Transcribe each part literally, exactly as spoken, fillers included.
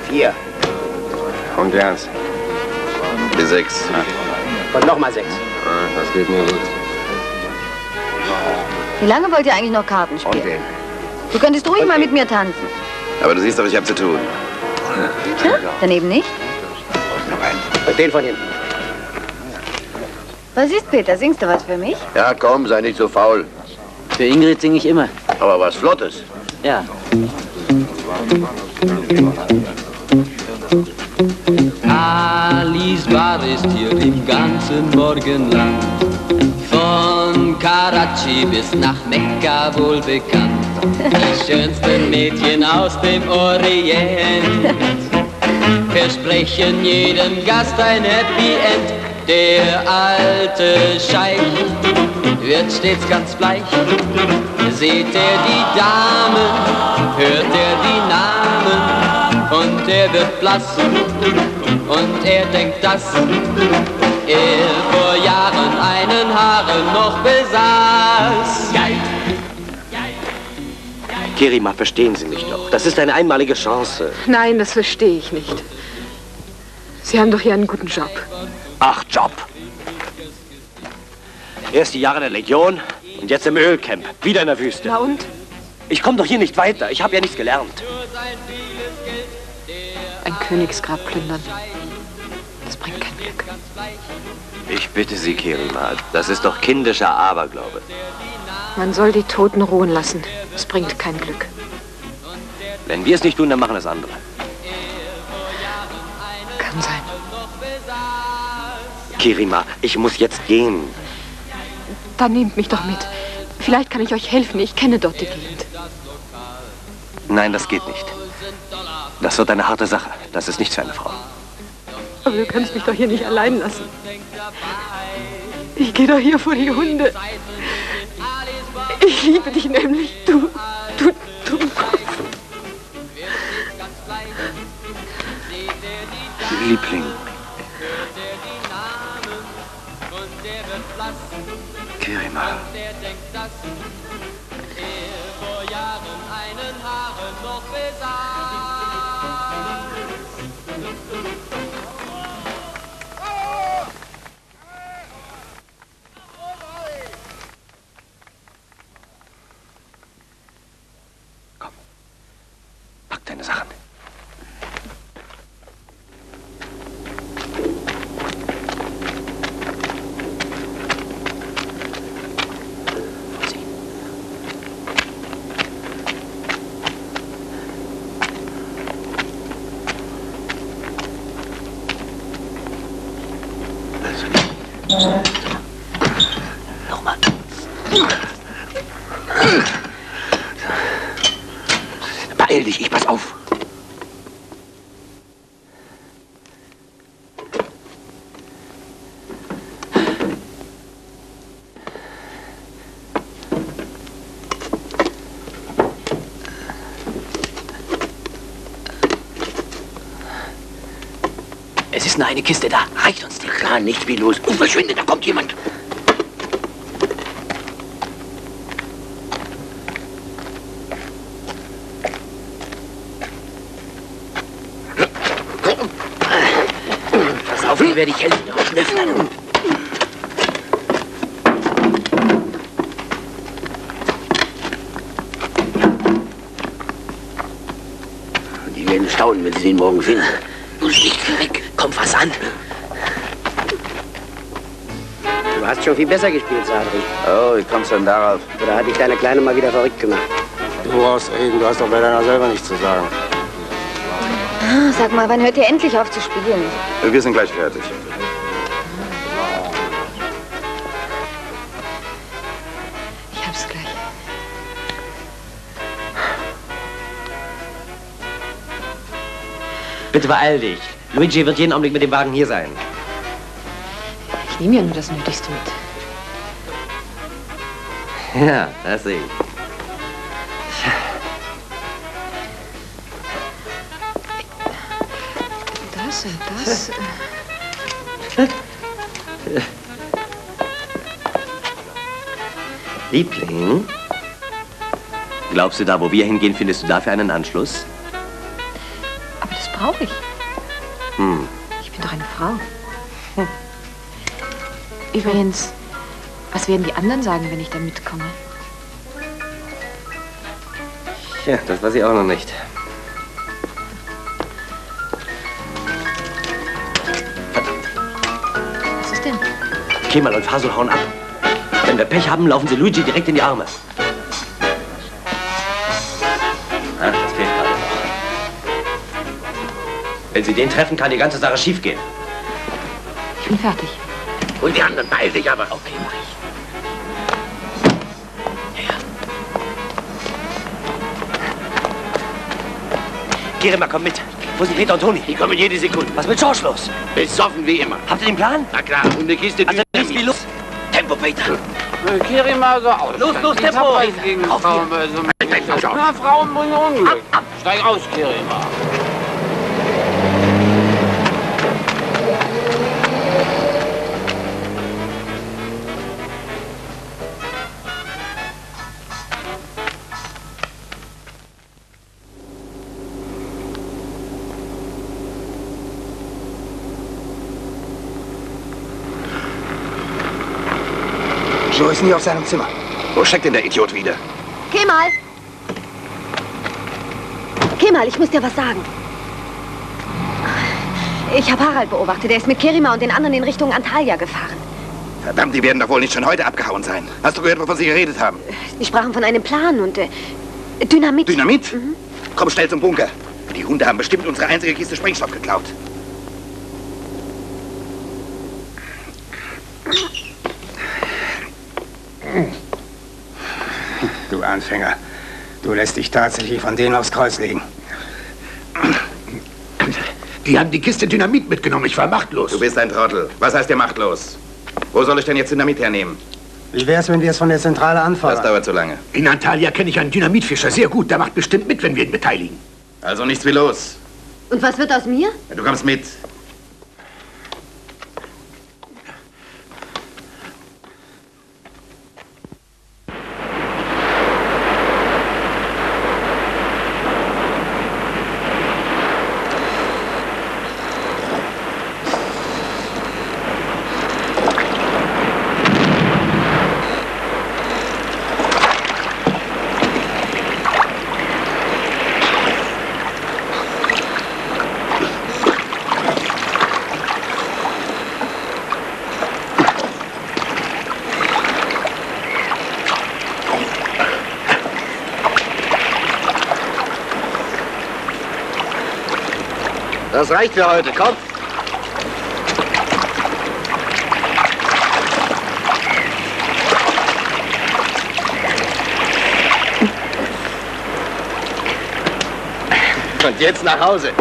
Vier. Und Ernst? Die sechs. Und nochmal sechs. Ah, das geht mir gut. Wie lange wollt ihr eigentlich noch Karten Und spielen? den? Du könntest ruhig mal mit mir tanzen. Aber du siehst doch, ich habe zu tun. Tja, daneben nicht? Und den von hinten. Was ist, Peter? Singst du was für mich? Ja, komm, sei nicht so faul. Für Ingrid singe ich immer. Aber was Flottes. Ja. Alice Bar ist hier im ganzen Morgenland. Von Karachi bis nach Mekka wohl bekannt. Die schönsten Mädchen aus dem Orient versprechen jedem Gast ein Happy End. Der alte Scheich wird stets ganz bleich. Seht er die Damen, hört er die Namen und er wird blass. Und er denkt, dass er vor Jahren einen Harem noch besaß. Kerima, verstehen Sie mich doch. Das ist eine einmalige Chance. Nein, das verstehe ich nicht. Sie haben doch hier einen guten Job. Ach, Job. Erst die Jahre in der Legion und jetzt im Ölcamp. Wieder in der Wüste. Na und? Ich komme doch hier nicht weiter. Ich habe ja nichts gelernt. Ein Königsgrab plündern. Das bringt kein Glück. Ich bitte Sie, Kerima. Das ist doch kindischer Aberglaube. Man soll die Toten ruhen lassen. Das bringt kein Glück. Wenn wir es nicht tun, dann machen es andere. Kann sein. Kerima, ich muss jetzt gehen. Dann nehmt mich doch mit. Vielleicht kann ich euch helfen. Ich kenne dort die Gegend. Nein, das geht nicht. Das wird eine harte Sache. Das ist nichts für eine Frau. Aber du kannst mich doch hier nicht allein lassen. Ich gehe doch hier vor die Hunde. Ich liebe dich nämlich, du, du, du. Liebling. Kerima. Komm. Pack deine Sachen. Nochmal. Beeil dich, ich pass auf. Es ist nur eine Kiste da. Reicht uns die? Klar, nicht wie los. Oh, verschwinde, da kommt jemand. Pass auf, wie werde ich helfen. Öffnen. Die werden staunen, wenn sie den morgen finden. Los, nicht weg. Komm, fass an. Du hast schon viel besser gespielt, Sadri. Oh, wie kommst du denn darauf? Oder hat dich deine Kleine mal wieder verrückt gemacht? Du brauchst reden, du hast doch bei deiner selber nichts zu sagen. Ah, sag mal, wann hört ihr endlich auf zu spielen? Wir sind gleich fertig. Ich hab's gleich. Bitte beeil dich. Luigi wird jeden Augenblick mit dem Wagen hier sein. Ich nehme ja nur das Nötigste mit. Ja, das sehe ich. Das und das. Liebling, glaubst du, da wo wir hingehen, findest du dafür einen Anschluss? Aber das brauche ich. Hm. Ich bin doch eine Frau. Hm. Übrigens, was werden die anderen sagen, wenn ich da mitkomme? Ja, das weiß ich auch noch nicht. Was ist denn? Kemal und Fasel hauen ab. Wenn wir Pech haben, laufen sie Luigi direkt in die Arme. Ah, das fehlt gerade noch. Wenn sie den treffen, kann die ganze Sache schiefgehen. Ich bin fertig. Und die anderen, beeil dich aber. Okay, mach ich. Kerima, komm mit. Wo sind Peter und Toni? Die kommen jede Sekunde. Was ist mit George los? Besoffen wie immer. Habt ihr den Plan? Na klar, und eine Kiste Also nichts wie Dynamit. los. Tempo, Peter. Kerima, so aus. Los, los, Ich Tempo. hab was gegen Auf Frauen bei so einem... Na, Frauen bringen Unglück. Steig aus, Kerima. Joe ist nie auf seinem Zimmer. Wo steckt denn der Idiot wieder? Kemal! Kemal, ich muss dir was sagen. Ich habe Harald beobachtet. Er ist mit Kerima und den anderen in Richtung Antalya gefahren. Verdammt, die werden doch wohl nicht schon heute abgehauen sein. Hast du gehört, wovon sie geredet haben? Sie sprachen von einem Plan und äh, Dynamit. Dynamit? Mhm. Komm schnell zum Bunker. Die Hunde haben bestimmt unsere einzige Kiste Sprengstoff geklaut. Du Anfänger. Du lässt dich tatsächlich von denen aufs Kreuz legen. Die haben die Kiste Dynamit mitgenommen. Ich war machtlos. Du bist ein Trottel. Was heißt der machtlos? Wo soll ich denn jetzt Dynamit hernehmen? Wie wär's, wenn wir es von der Zentrale anfordern? Das dauert zu lange. In Antalya kenne ich einen Dynamitfischer sehr gut. Der macht bestimmt mit, wenn wir ihn beteiligen. Also nichts wie los. Und was wird aus mir? Du kommst mit. Das reicht für heute. Komm. Und jetzt nach Hause.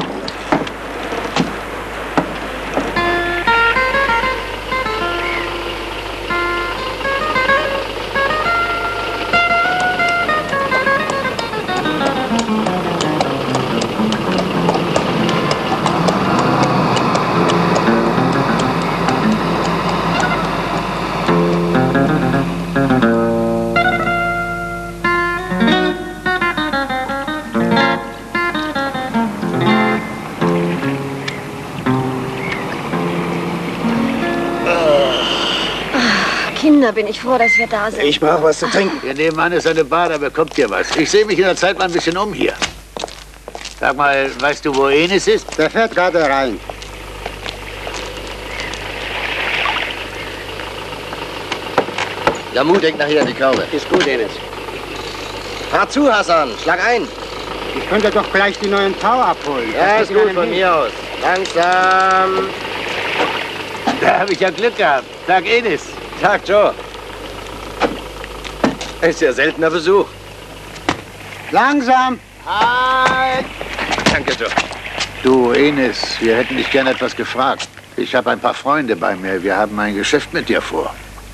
Kinder, bin ich froh, dass wir da sind. Ich brauche was zu trinken. Hier nebenan ist eine Bar, da bekommt ihr was. Ich sehe mich in der Zeit mal ein bisschen um hier. Sag mal, weißt du, wo Enis ist? Der fährt gerade rein. Der Mut denkt nachher die Körbe. Ist gut, Enes. Fahr zu, Hassan. Schlag ein. Ich könnte doch gleich die neuen Tau abholen. Ja, Das ist gut von mir aus. Langsam. Da habe ich ja Glück gehabt. Tag Enis. Tag, Joe. Ist ja seltener Besuch. Langsam. Halt! Danke, Joe. Du, Enis, wir hätten dich gern etwas gefragt. Ich habe ein paar Freunde bei mir. Wir haben ein Geschäft mit dir vor.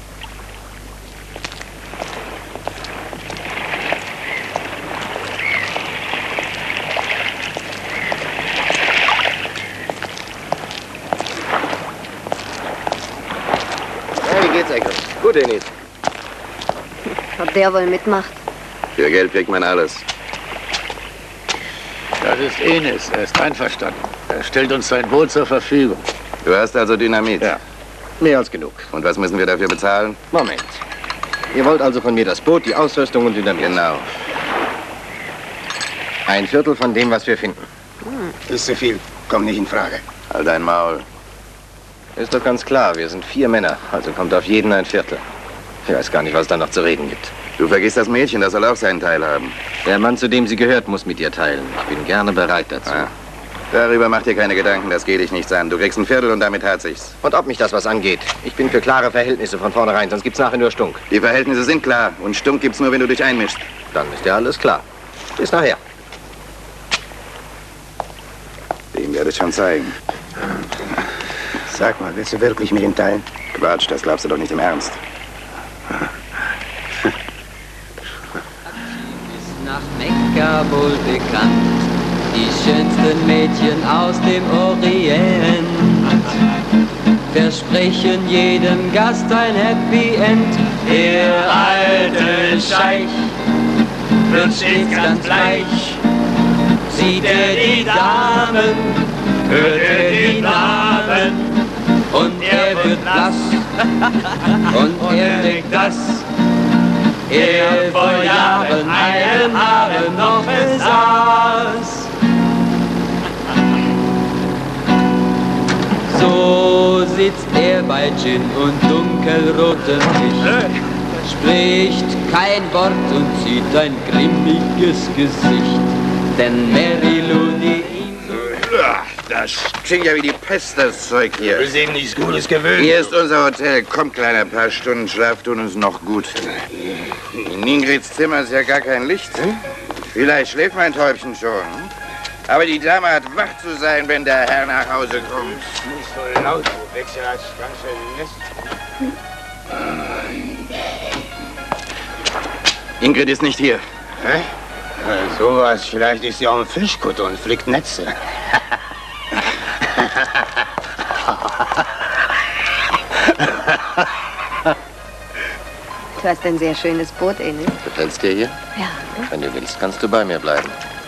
Gut, Enis. Ob der wohl mitmacht? Für Geld kriegt man alles. Das ist Enes, er ist einverstanden. Er stellt uns sein Boot zur Verfügung. Du hast also Dynamit? Ja, mehr als genug. Und was müssen wir dafür bezahlen? Moment. Ihr wollt also von mir das Boot, die Ausrüstung und Dynamit? Genau. Ein Viertel von dem, was wir finden. Hm. Ist zu viel. Kommt nicht in Frage. Halt dein Maul. Ist doch ganz klar, wir sind vier Männer, also kommt auf jeden ein Viertel. Ich weiß gar nicht, was es da noch zu reden gibt. Du vergisst das Mädchen, das soll auch seinen Teil haben. Der Mann, zu dem sie gehört, muss mit ihr teilen. Ich bin gerne bereit dazu. Ah. Darüber mach dir keine Gedanken, das geht dich nichts an. Du kriegst ein Viertel und damit hat sich's. Und ob mich das was angeht. Ich bin für klare Verhältnisse von vornherein, sonst gibt's nachher nur Stunk. Die Verhältnisse sind klar und Stunk gibt's nur, wenn du dich einmischst. Dann ist ja alles klar. Bis nachher. Dem werde ich schon zeigen. Sag mal, willst du wirklich mit ihm teilen? Quatsch, das glaubst du doch nicht im Ernst. Ist nach Mekka wohl bekannt, die schönsten Mädchen aus dem Orient versprechen jedem Gast ein Happy End. Der alte Scheich wird stets ganz bleich, sieht er die Damen, hört er die Namen, und er wird blass, und er denkt, dass er vor Jahren einen Haaren noch besaß. So sitzt er bei Gin und dunkelrotem Licht, spricht kein Wort und zieht ein grimmiges Gesicht, denn Mary Lou, die ihm so... Das stinkt ja wie die Pest, das Zeug hier. Wir sehen nichts Gutes gewöhnt. Hier ist unser Hotel. Komm, Kleiner, ein paar Stunden Schlaf tun uns noch gut. In Ingrids Zimmer ist ja gar kein Licht. Vielleicht schläft mein Täubchen schon. Aber die Dame hat wach zu sein, wenn der Herr nach Hause kommt. Nicht so laut, du wächst ja als ganz schön Mist. Ingrid ist nicht hier. Hä? Ja, sowas. Vielleicht ist sie auch ein Fischkutter und flickt Netze. Du hast ein sehr schönes Boot, Enes. Gefällt's dir hier? Ja. Wenn du willst, kannst du bei mir bleiben.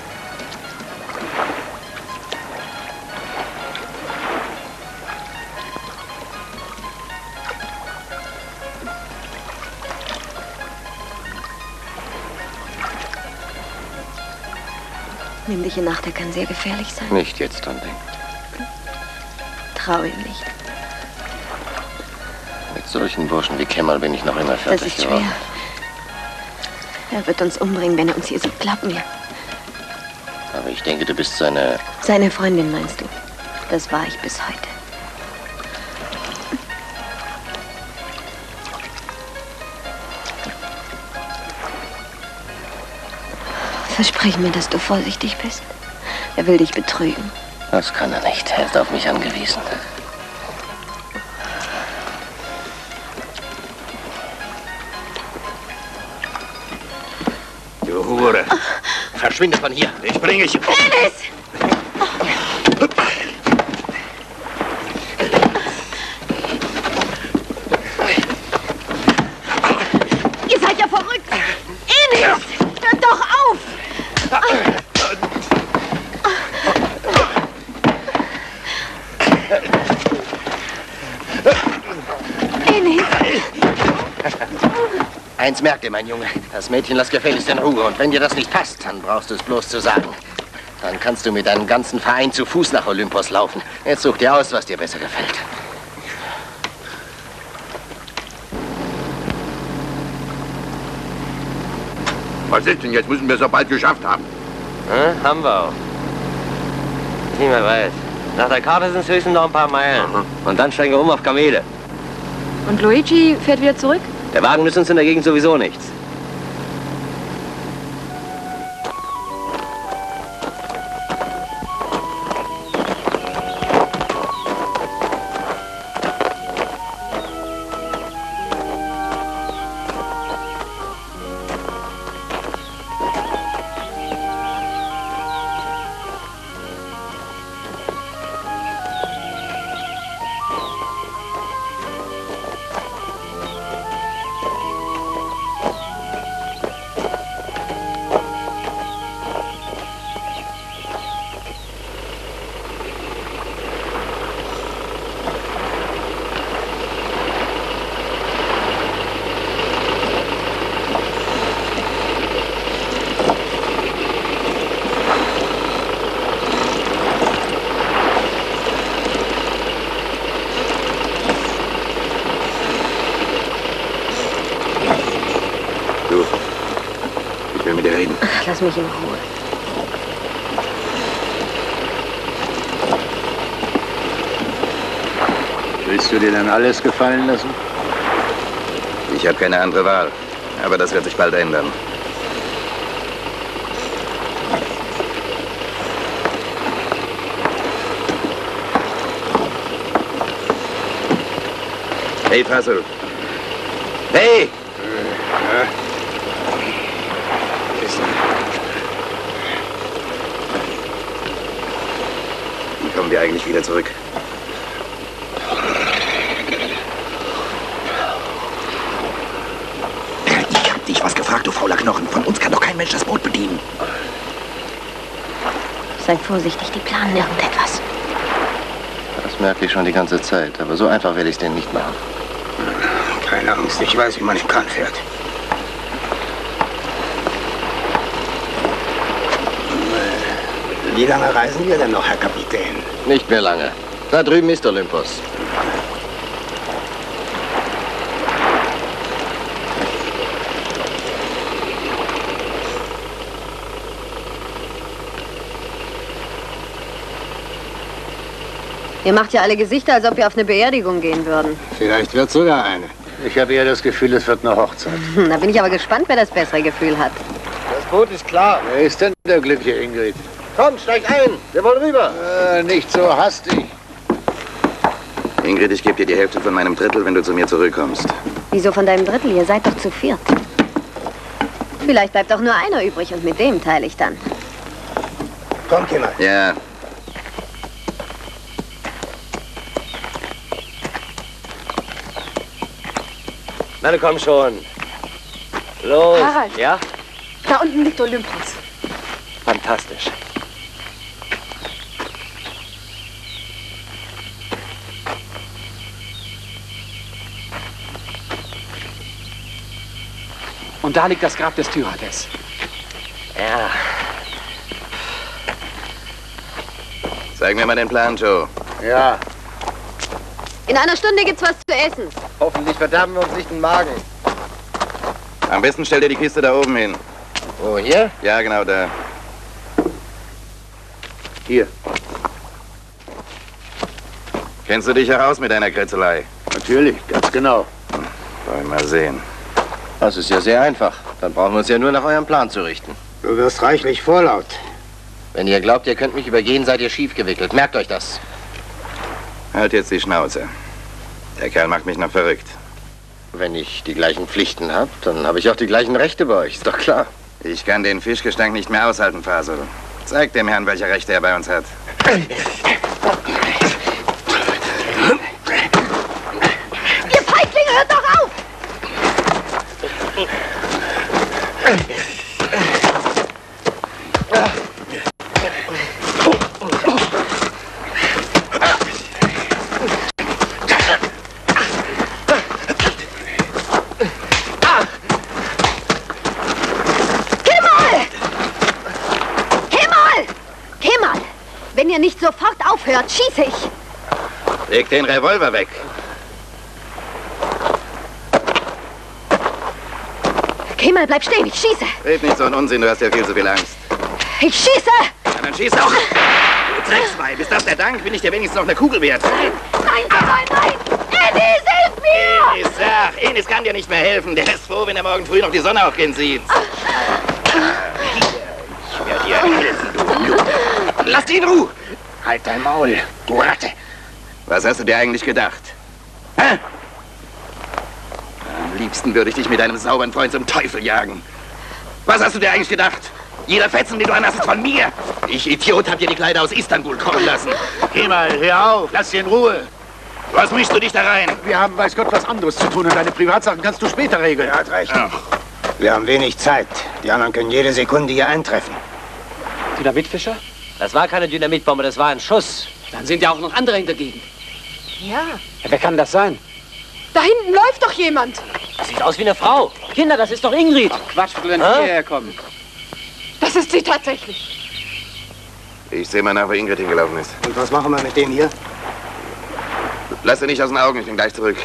Nimm dich in Acht, er kann sehr gefährlich sein. Nicht jetzt dran denken. Trau ihm nicht. Mit solchen Burschen wie Kemal bin ich noch immer fertig Das ist schwer. geworden. Er wird uns umbringen, wenn er uns hier sieht. Glaub mir. Aber ich denke, du bist seine... Seine Freundin, meinst du? Das war ich bis heute. Versprich mir, dass du vorsichtig bist. Er will dich betrügen. Das kann er nicht. Er ist auf mich angewiesen. Du Hure. Verschwinde von hier. Ich bringe dich. Enes! Ihr seid ja verrückt! Enes! Hört doch auf! Enes! Eins merkt ihr, mein Junge. Das Mädchen lass gefälligst in Ruhe. Und wenn dir das nicht passt, dann brauchst du es bloß zu sagen. Dann kannst du mit deinem ganzen Verein zu Fuß nach Olympos laufen. Jetzt such dir aus, was dir besser gefällt. Was ist denn jetzt? Müssen wir es so bald geschafft haben. Hm, haben wir auch. Nicht mehr weit. Nach der Karte sind es höchstens noch ein paar Meilen. Mhm. Und dann steigen wir um auf Kamele. Und Luigi fährt wieder zurück? Der Wagen nützt uns in der Gegend sowieso nichts. will mit dir reden. Ach, lass mich in Ruhe. Willst du dir dann alles gefallen lassen? Ich habe keine andere Wahl. Aber das wird sich bald ändern. Hey, Fassel. Hey! Ja. Wie kommen wir eigentlich wieder zurück? Ich hab dich was gefragt, du fauler Knochen. Von uns kann doch kein Mensch das Boot bedienen. Sei vorsichtig, die planen irgendetwas. Das merke ich schon die ganze Zeit. Aber so einfach werde ich es denen nicht machen. Keine Angst, ich weiß, wie man im Kahn fährt. Wie lange reisen wir denn noch, Herr Kapitän? Nicht mehr lange. Da drüben ist Olympos. Ihr macht ja alle Gesichter, als ob wir auf eine Beerdigung gehen würden. Vielleicht wird sogar eine. Ich habe eher das Gefühl, es wird eine Hochzeit. Da bin ich aber gespannt, wer das bessere Gefühl hat. Das Boot ist klar. Wer ist denn der glückliche Ingrid? Komm, steig ein. Wir wollen rüber. Äh, nicht so hastig. Ingrid, ich gebe dir die Hälfte von meinem Drittel, wenn du zu mir zurückkommst. Wieso von deinem Drittel? Ihr seid doch zu viert. Vielleicht bleibt auch nur einer übrig und mit dem teile ich dann. Komm, Kimmer. Ja. Na, du komm schon. Los. Harald. Ja? Da unten liegt Olympos. Fantastisch. Und da liegt das Grab des Tyrannes. Ja. Zeig mir mal den Plan, Joe. Ja. In einer Stunde gibt's was zu essen. Hoffentlich verdammen wir uns nicht den Magen. Am besten stell dir die Kiste da oben hin. Wo, hier? Ja, genau da. Hier. Kennst du dich heraus mit deiner Kretzelei? Natürlich, ganz genau. Wollen wir mal sehen. Das ist ja sehr einfach. Dann brauchen wir uns ja nur nach eurem Plan zu richten. Du wirst reichlich vorlaut. Wenn ihr glaubt, ihr könnt mich übergehen, seid ihr schief gewickelt. Merkt euch das. Halt jetzt die Schnauze. Der Kerl macht mich noch verrückt. Wenn ich die gleichen Pflichten habe, dann habe ich auch die gleichen Rechte bei euch. Ist doch klar. Ich kann den Fischgestank nicht mehr aushalten, Fasel. Zeig dem Herrn, welche Rechte er bei uns hat. Ihr Feiglinge, hört doch auf! Wenn ihr nicht sofort aufhört, schieße ich. Leg den Revolver weg. Kemal, bleib stehen, ich schieße. Red nicht so einen Unsinn, du hast ja viel zu viel Angst. Ich schieße! Ja, dann schieß auch. Du Drecksweib, ist das der Dank? Bin ich dir wenigstens noch eine Kugel wert? Nein, nein, nein, nein! Enis, hilf mir! Enis, sag, Enis kann dir nicht mehr helfen. Der ist froh, wenn er morgen früh noch die Sonne aufgehen sieht. Ich werde dir helfen, du. Lass ihn in Ruhe! Halt dein Maul, du Ratte. Was hast du dir eigentlich gedacht? Hä? Am liebsten würde ich dich mit deinem sauberen Freund zum Teufel jagen. Was hast du dir eigentlich gedacht? Jeder Fetzen, den du anhast, ist von mir. Ich, Idiot, hab dir die Kleider aus Istanbul kommen lassen. Geh mal, hör auf, lass sie in Ruhe. Was mischst du dich da rein? Wir haben, weiß Gott, was anderes zu tun und deine Privatsachen kannst du später regeln. Er hat recht. Ja. Wir haben wenig Zeit. Die anderen können jede Sekunde hier eintreffen. Dynamitfischer? Das war keine Dynamitbombe, das war ein Schuss. Dann sind ja auch noch andere in der Gegend. Ja. Ja, wer kann das sein? Da hinten läuft doch jemand. Das sieht aus wie eine Frau. Kinder, das ist doch Ingrid. Ach, Quatsch, wo denn Hä? hierher kommen? Das ist sie tatsächlich. Ich sehe mal nach, wo Ingrid hingelaufen ist. Und was machen wir mit dem hier? Lass sie nicht aus den Augen, ich bin gleich zurück.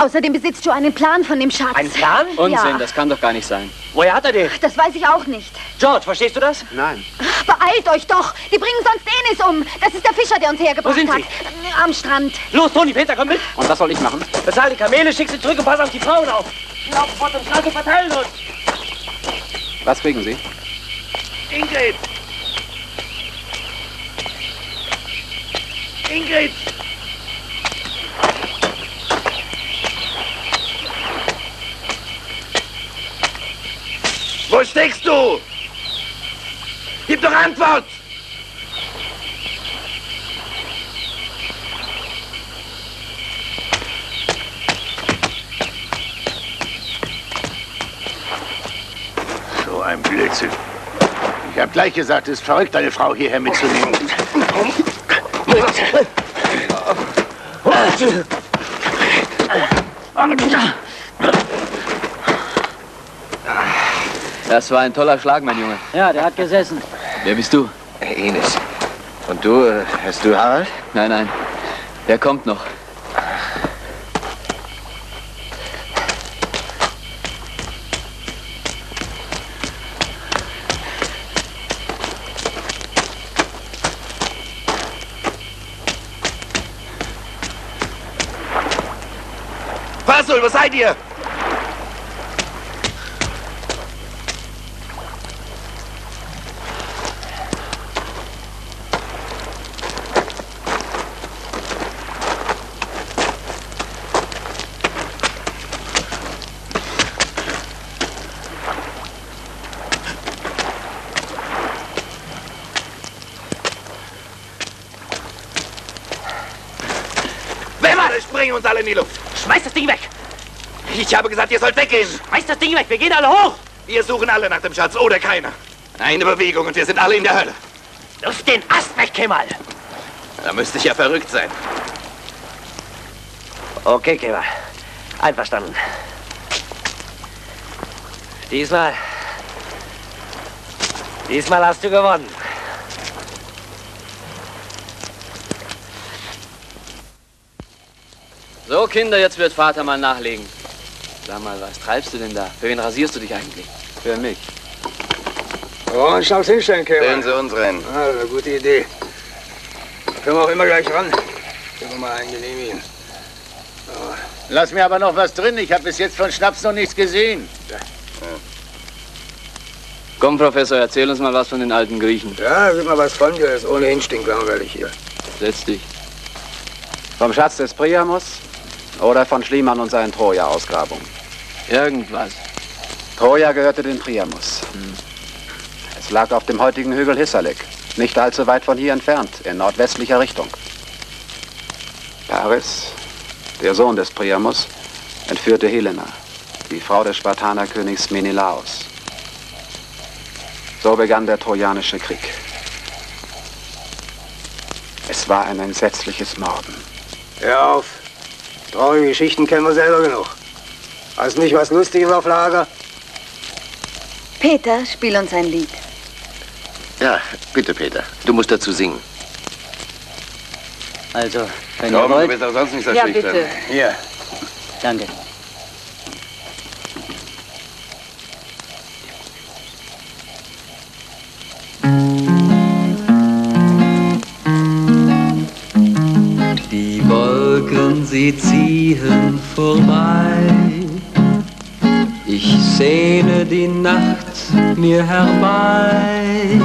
Außerdem besitzt Joe einen Plan von dem Schatz. Ein Plan? Unsinn, Ja. das kann doch gar nicht sein. Woher hat er den? Das weiß ich auch nicht. George, verstehst du das? Nein. Beeilt euch doch! Die bringen sonst Enis um. Das ist der Fischer, der uns hergebracht Wo sind hat. Sie? Am Strand. Los, Toni, Peter, komm mit. Und was soll ich machen? Bezahl die Kamele, schick sie zurück und pass auf die Frauen auf. Wir laufen vor zum Strand und verteilen uns. Was kriegen Sie? Ingrid! Ingrid! Wo steckst du? Gib doch Antwort! So ein Blödsinn. Ich hab gleich gesagt, es ist verrückt, deine Frau hierher mitzunehmen. Das war ein toller Schlag, mein Junge. Ja, der hat gesessen. Wer bist du? Enis. Und du, äh, hast du Harald? Nein, nein. Der kommt noch. Fasul, wo seid ihr? Wer war das? Springen uns alle in die Luft. Schmeiß das Ding weg. Ich habe gesagt, ihr sollt weggehen. Schmeiß das Ding weg. Wir gehen alle hoch. Wir suchen alle nach dem Schatz oder keiner. Eine Bewegung und wir sind alle in der Hölle. Luft den Ast weg, Kemal. Da müsste ich ja verrückt sein. Okay, Kemal. Einverstanden. Diesmal... Diesmal hast du gewonnen. So, Kinder, jetzt wird Vater mal nachlegen. Sag mal, was treibst du denn da? Für wen rasierst du dich eigentlich? Für mich. Oh, und schnapp's hinstellen, Kemal. Stellen Sie uns rein. Ah, eine gute Idee. Können wir auch immer gleich ran. Können wir mal einen genehmigen. Oh. Lass mir aber noch was drin. Ich habe bis jetzt von Schnaps noch nichts gesehen. Ja. Komm, Professor, erzähl uns mal was von den alten Griechen. Ja, gib mal was von dir. Ist ohnehin stinklangweilig hier. Setz dich. Vom Schatz des Priamos oder von Schliemann und seinen Troja-Ausgrabungen? Irgendwas. Troja gehörte den Priamos. Hm. Es lag auf dem heutigen Hügel Hisarlik, nicht allzu weit von hier entfernt, in nordwestlicher Richtung. Paris, der Sohn des Priamos, entführte Helena, die Frau des Spartanerkönigs Menelaos. So begann der Trojanische Krieg. Es war ein entsetzliches Morden. Hör auf. Traurige Geschichten kennen wir selber genug. Hast nicht was Lustiges auf Lager? Peter, spiel uns ein Lied. Ja, bitte, Peter. Du musst dazu singen. Also, wenn Glauben, ihr du wollt... bist auch sonst nicht so Ja, schüchtern. bitte. Hier. Danke. Die Wolken, sie ziehen vorbei. Ich sehne die Nacht mir herbei.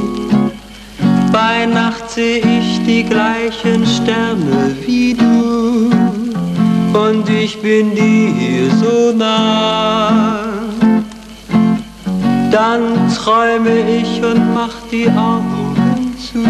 Bei Nacht seh ich die gleichen Sterne wie du. Und ich bin dir so nah. Dann träume ich und mach die Augen zu.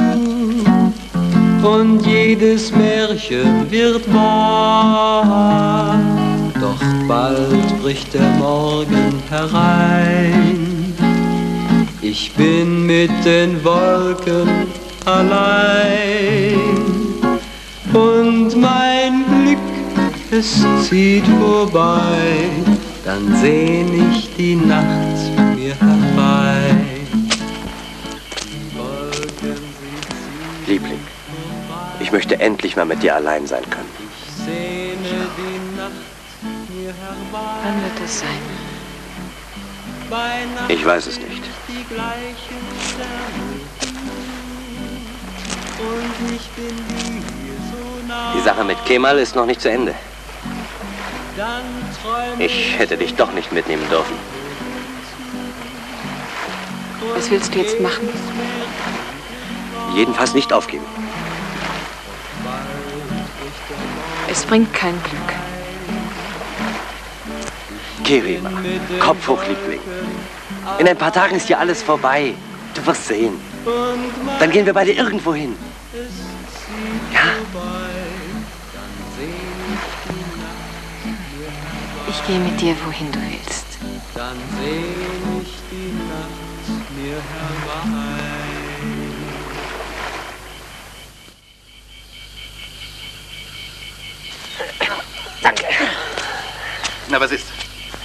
Und jedes Märchen wird wahr. Doch bald bricht der Morgen herein. Ich bin mit den Wolken allein. Und mein Glück, es zieht vorbei. Dann sehn ich die Nacht mir herbei. Liebling, ich möchte endlich mal mit dir allein sein können. Ich sehne die Nacht Wann wird das sein? Ich weiß es nicht. Die Sache mit Kemal ist noch nicht zu Ende. Ich hätte dich doch nicht mitnehmen dürfen. Was willst du jetzt machen? Jedenfalls nicht aufgeben. Es bringt kein Glück. Kerima, Kopf hoch, Liebling. In ein paar Tagen ist hier alles vorbei. Du wirst sehen. Dann gehen wir beide irgendwo hin. Ja? Ich gehe mit dir, wohin du willst. Dann seh ich die Nacht mir herein. Danke. Na, was ist?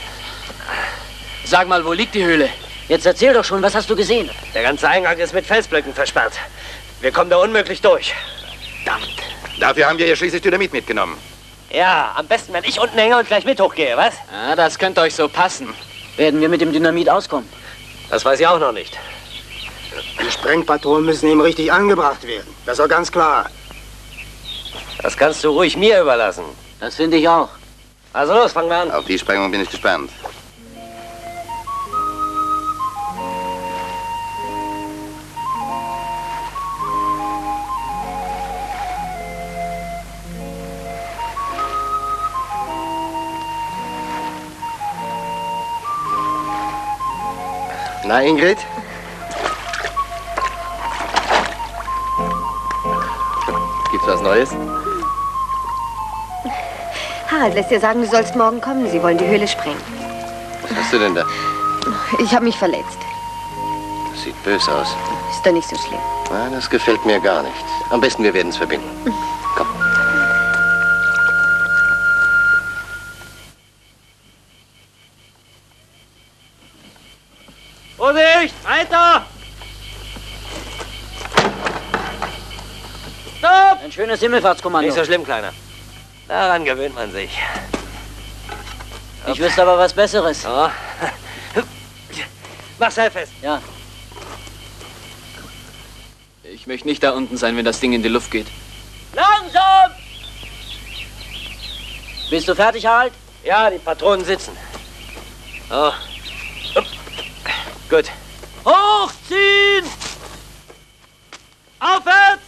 Sag mal, wo liegt die Höhle? Jetzt erzähl doch schon, was hast du gesehen? Der ganze Eingang ist mit Felsblöcken versperrt. Wir kommen da unmöglich durch. Verdammt. Dafür haben wir ja schließlich Dynamit mitgenommen. Ja, am besten, wenn ich unten hänge und gleich mit hochgehe, was? Ja, das könnte euch so passen. Werden wir mit dem Dynamit auskommen? Das weiß ich auch noch nicht. Die Sprengpatronen müssen ihm richtig angebracht werden. Das ist doch ganz klar. Das kannst du ruhig mir überlassen. Das finde ich auch. Also los, fangen wir an. Auf die Sprengung bin ich gespannt. Na, Ingrid? Gibt's was Neues? Harald lässt dir sagen, du sollst morgen kommen. Sie wollen die Höhle sprengen. Was hast du denn da? Ich habe mich verletzt. Das sieht böse aus. Ist doch nicht so schlimm. Na, das gefällt mir gar nicht. Am besten, wir werden es verbinden. Komm. Vorsicht! Weiter! Stopp! Ein schönes Himmelfahrtskommando. Nicht so schlimm, Kleiner. Daran gewöhnt man sich. Ich wüsste aber was Besseres. Oh. Mach's halt fest. Ja. Ich möchte nicht da unten sein, wenn das Ding in die Luft geht. Langsam! Bist du fertig, Harald? Ja, die Patronen sitzen. Oh. Gut. Hochziehen! Aufwärts!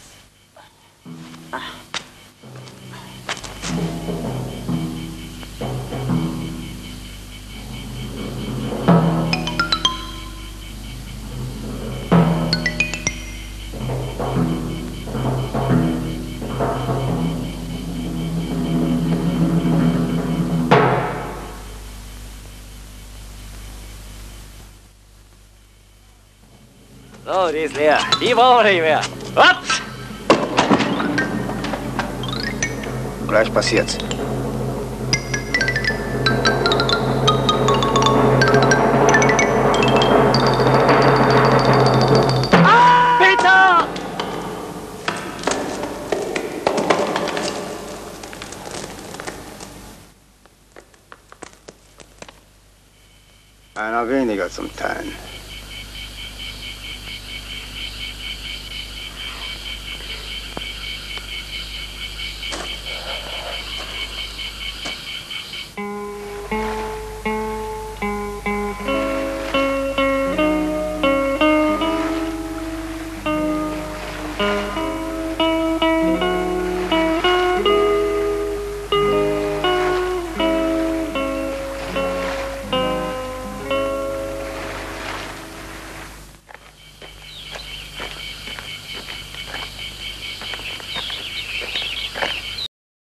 So, die ist leer. Die brauchen wir nicht mehr. Ups! Gleich passiert's. Ah! Peter! Einer weniger zum Teilen.